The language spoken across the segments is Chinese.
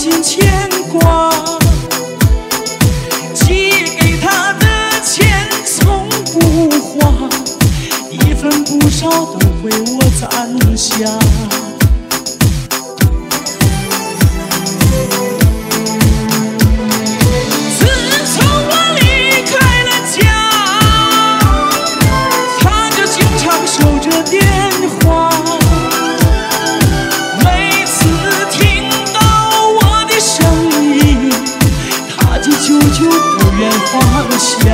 心牵挂，寄给他的钱从不花，一分不少都为我攒下。自从我离开了家，他就经常守着电话。 久久不愿放下，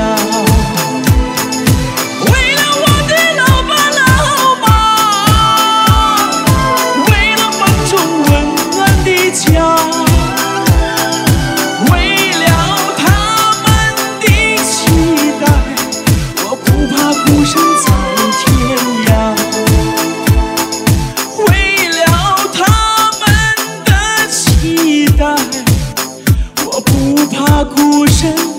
为了我的老爸老妈，为了梦中温暖的家，为了他们的期待，我不怕孤身在天涯。为了他们的期待。 我不怕孤身。